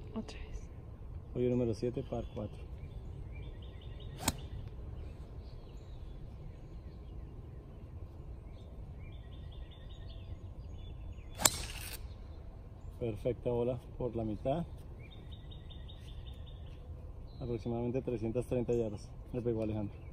Otra vez. Hoyo número 7, par 4. Perfecta bola por la mitad. Aproximadamente 330 yardas. Le pegó Alejandro.